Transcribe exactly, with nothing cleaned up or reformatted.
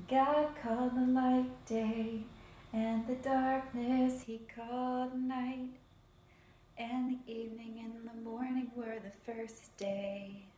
God called the light day, and the darkness he called night, and the evening and the morning were the first day.